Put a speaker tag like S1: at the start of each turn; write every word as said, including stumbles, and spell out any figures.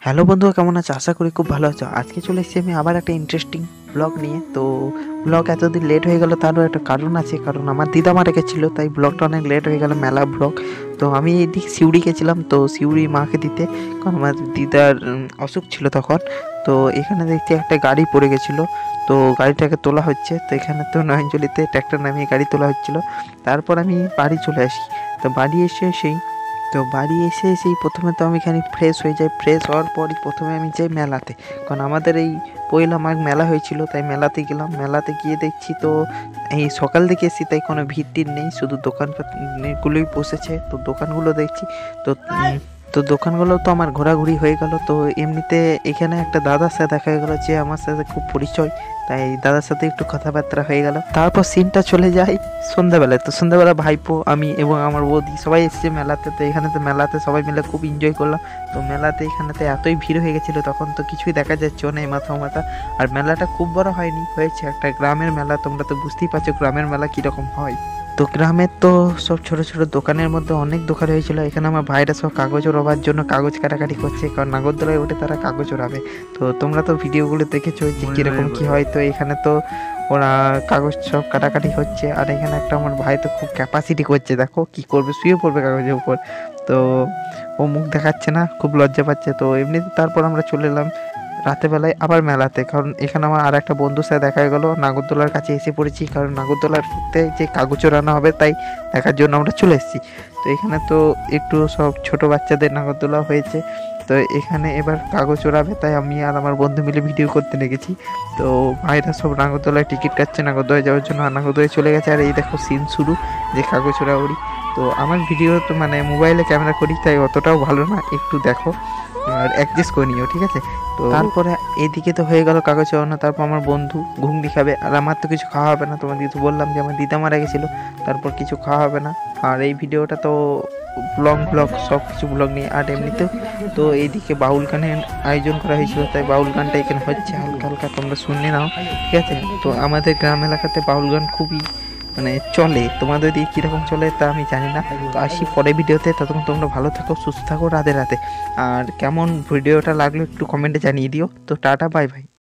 S1: Hello বন্ধুরা, কেমন আছো? আশা করি খুব ভালো আছো। আজকে চলে এসেছি আমি আবার একটা ইন্টারেস্টিং ব্লগ নিয়ে। তো ব্লগ এতদিন লেট হয়ে গেল, তারও একটা কারণ আছে। কারণ আমার দিদা মারা গেছিলো, তাই ব্লগটা অনেক লেট হয়ে গেল, মেলা ব্লগ। তো আমি এদিকে সিউড়ি গেছিলাম, তো সিউড়ি মাকে দিতে, কারণ আমার দিদার উম, অসুখ ছিল তখন। তো এখানে দেখছি একটা গাড়ি পড়ে গেছিলো, তো গাড়িটাকে তোলা হচ্ছে। তো এখানে তো নয়নজলিতে ট্র্যাক্টর নামিয়ে গাড়ি তোলা হচ্ছিলো। তারপর আমি বাড়ি চলে আসি। তো বাড়ি এসে সেই তো বাড়ি এসে সেই প্রথমে তো আমি এখানে ফ্রেশ হয়ে যাই। ফ্রেশ হওয়ার পরই প্রথমে আমি যাই মেলাতে, কারণ আমাদের এই পয়লা মাঘ মেলা হয়েছিল, তাই মেলাতে গেলাম। মেলাতে গিয়ে দেখছি তো এই সকাল দিকে এসেছি, তাই কোনো ভিড় টিড় নেই, শুধু দোকানগুলোই বসেছে। তো দোকানগুলো দেখছি, তো উম, তো দোকানগুলো তো আমার ঘোরাঘুরি হয়ে গেল। তো এমনিতে এখানে একটা দাদার সাথে দেখা গেলো, যে আমার সাথে খুব পরিচয়, তাই দাদার সাথে একটু কথাবার্তা হয়ে গেল। তারপর সিনটা চলে যায় সন্ধ্যাবেলায়। তো সন্ধ্যাবেলা ভাইপো, আমি এবং আমার বৌদি সবাই এসেছে মেলাতে। তো এখানে তো মেলাতে সবাই মিলে খুব এনজয় করলাম। তো মেলাতে এখানেতে এতই ভিড় হয়ে গেছিলো, তখন তো কিছুই দেখা যাচ্ছে না, এই মাথা মাথা। আর মেলাটা খুব বড় হয়নি, হয়েছে একটা গ্রামের মেলা। তোমরা তো বুঝতেই পারছো গ্রামের মেলা কীরকম হয়। তো গ্রামের তো সব ছোট ছোট দোকানের মধ্যে অনেক দোকান হয়েছিল। এখানে আমার ভাইরা সব কাগজ ওড়াবার জন্য কাগজ কাটাকাটি করছে, কারণ নাগরদোলায় ওঠে তারা কাগজ ওড়াবে। তো তোমরা তো ভিডিওগুলো দেখেছো যে কীরকম কী হয়। তো এখানে তো ওরা কাগজ সব কাটাকাটি হচ্ছে। আর এখানে একটা আমার ভাই তো খুব ক্যাপাসিটি করছে, দেখো কি করবে, শুয়ে পড়বে কাগজের উপর। তো ও মুখ দেখাচ্ছে না, খুব লজ্জা পাচ্ছে। তো এমনিতে তারপর আমরা চলে এলাম রাতেবেলায় আবার মেলাতে, কারণ এখানে আমার আর একটা বন্ধুর সাথে দেখা গেলো। নাগরদোলার কাছে এসে পড়েছি, কারণ নাগরদোলাতে যে কাগজ ওড়ানো হবে তাই দেখার জন্য আমরা চলে এসেছি। তো এখানে তো একটু সব ছোট বাচ্চাদের নাগরদোলা হয়েছে। তো এখানে এবার কাগজ ওড়াবে, তাই আমি আর আমার বন্ধু মিলে ভিডিও করতে লেগেছি। তো ভাইরা সব নাগরদোলায় টিকিট কাটছে নাগরদোলায় যাওয়ার জন্য, আর নাগরদোলায় চলে গেছে। আর এই দেখো সিন শুরু, যে কাগজ ওড়াউড়ি। তো আমার ভিডিও তো মানে মোবাইলে ক্যামেরা করি, তাই অতটাও ভালো না, একটু দেখো আর অ্যাডজাস্ট করে নিও, ঠিক আছে? তো তারপরে এদিকে তো হয়ে গেল কাগজ ওড়ানো। তারপর আমার বন্ধু ঘুগনি খাবে, আর আমার তো কিছু খাওয়া হবে না। তোমাদের তো বললাম যে আমার দিদা মারা গেছিলো, তারপর কিছু খাওয়া হবে না। আর এই ভিডিওটা তো লং ব্লগ, সব কিছু ব্লগ নিয়ে। আর এমনিতেও তো এইদিকে বাউল গানের আয়োজন করা হয়েছিল, তাই বাউল গানটা এখানে হচ্ছে হালকা হালকা, তোমরা শুনে নাও, ঠিক আছে? তো আমাদের গ্রাম এলাকাতে বাউল গান খুবই মানে চলে। তোমাদের দিকে কীরকম চলে তা আমি জানি না। তো আসি পরে ভিডিওতে, ততক্ষণ তোমরা ভালো থাকো, সুস্থ থাকো, রাধে রাধে। আর কেমন ভিডিওটা লাগলো একটু কমেন্টে জানিয়ে দিও। তো টাটা, বাই বাই।